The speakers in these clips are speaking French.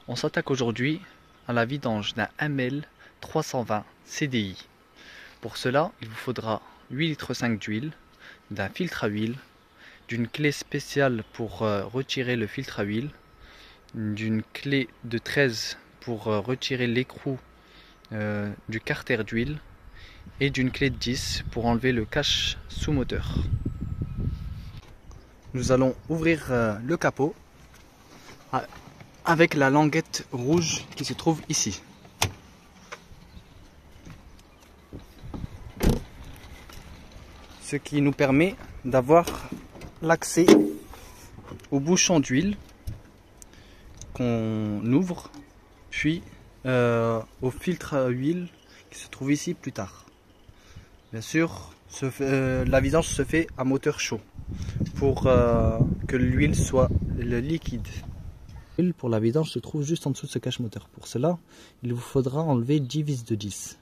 On s'attaque aujourd'hui à la vidange d'un ML 320 CDI. Pour cela, il vous faudra 8,5 litres d'huile, d'un filtre à huile, d'une clé spéciale pour retirer le filtre à huile, d'une clé de 13 pour retirer l'écrou du carter d'huile et d'une clé de 10 pour enlever le cache sous moteur. Nous allons ouvrir le capot avec la languette rouge qui se trouve ici. Ce qui nous permet d'avoir l'accès au bouchon d'huile qu'on ouvre, puis au filtre à huile qui se trouve ici plus tard. Bien sûr, la vidange se fait à moteur chaud pour que l'huile soit liquide. L'huile pour la vidange se trouve juste en dessous de ce cache moteur. Pour cela, il vous faudra enlever 10 vis de 10.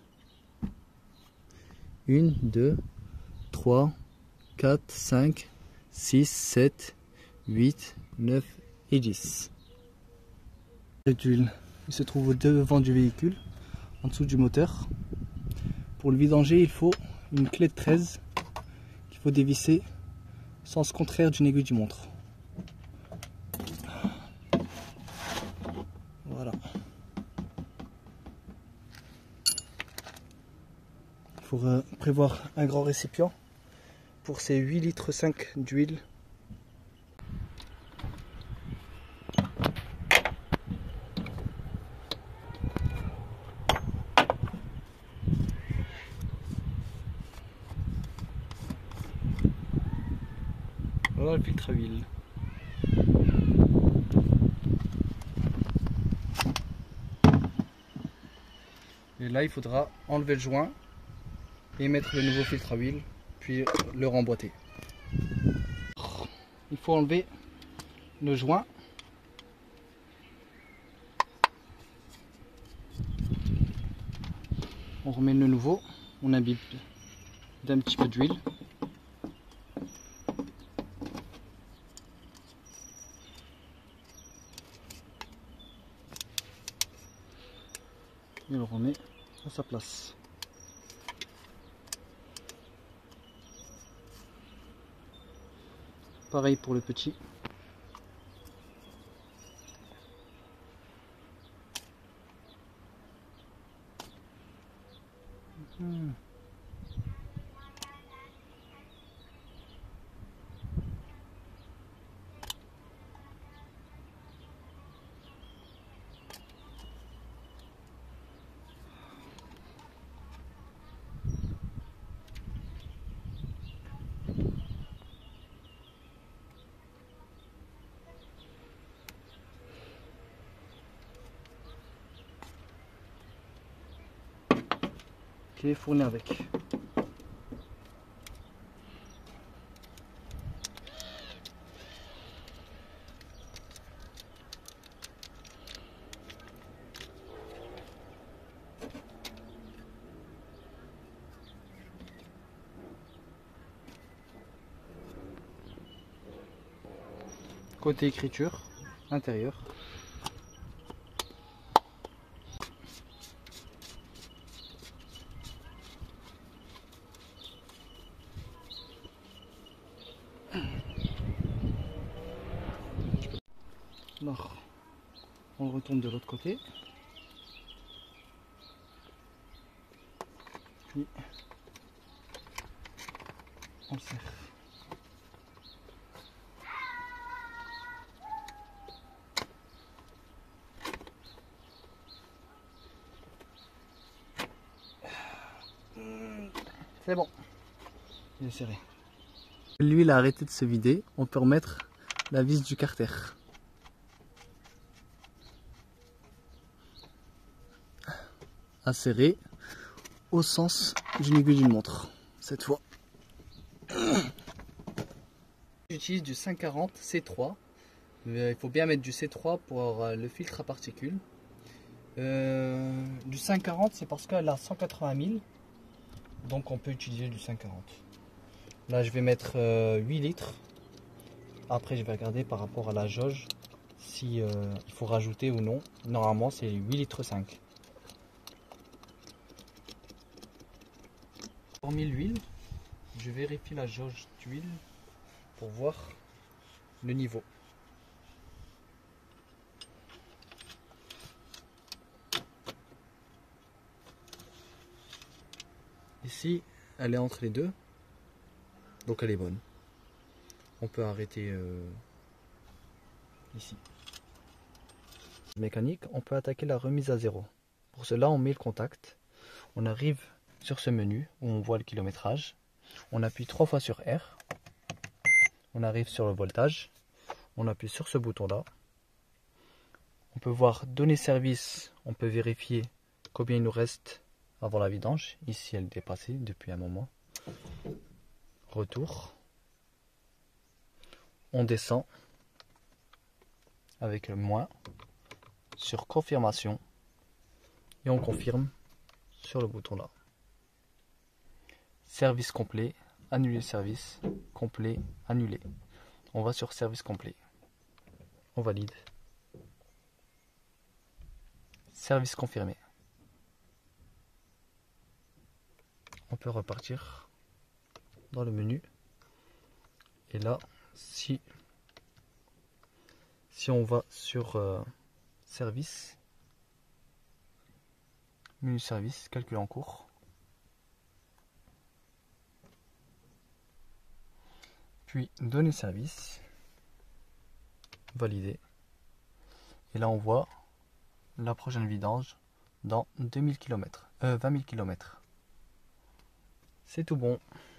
1, 2, 3, 4, 5, 6, 7, 8, 9 et 10. L'huile, il se trouve au devant du véhicule, en dessous du moteur. Pour le vidanger, il faut une clé de 13 qu'il faut dévisser sens contraire d'une aiguille du montre. Voilà. Il faut prévoir un grand récipient pour ces 8,5 litres d'huile. Voilà le filtre à huile. Et là, il faudra enlever le joint et mettre le nouveau filtre à huile, puis le remboîter. Il faut enlever le joint. On remet le nouveau, on imbibe d'un petit peu d'huile. Et on le remet à sa place. Pareil pour le petit. Ok, fourni avec. Côté écriture, intérieur. Alors, on le retourne de l'autre côté. Puis, on le serre. C'est bon, il est serré. L'huile a arrêté de se vider, on peut remettre la vis du carter. À serrer au sens d'une aiguille d'une montre, cette fois. J'utilise du 540 C3. Il faut bien mettre du C3 pour le filtre à particules. Du 540, c'est parce qu'elle a 180 000. Donc on peut utiliser du 540. Là je vais mettre 8 litres. Après je vais regarder par rapport à la jauge si il faut rajouter ou non. Normalement c'est 8,5 litres. Hormis l'huile, je vérifie la jauge d'huile pour voir le niveau. Ici, elle est entre les deux, donc elle est bonne. On peut arrêter ici. Mécanique, on peut attaquer la remise à zéro. Pour cela, on met le contact. On arrive sur ce menu où on voit le kilométrage. On appuie 3 fois sur R. On arrive sur le voltage. On appuie sur ce bouton-là. On peut voir donner service. On peut vérifier combien il nous reste avant la vidange. Ici, elle est dépassée depuis un moment. Retour. On descend avec le moins sur confirmation et on confirme sur le bouton là. Service complet, annuler service, complet, annuler. On va sur service complet. On valide. Service confirmé. On peut repartir dans le menu. Et là, si on va sur service, menu service, calcul en cours, puis donner service, valider, et là on voit la prochaine vidange dans 2000 km, 20 000 km. C'est tout bon.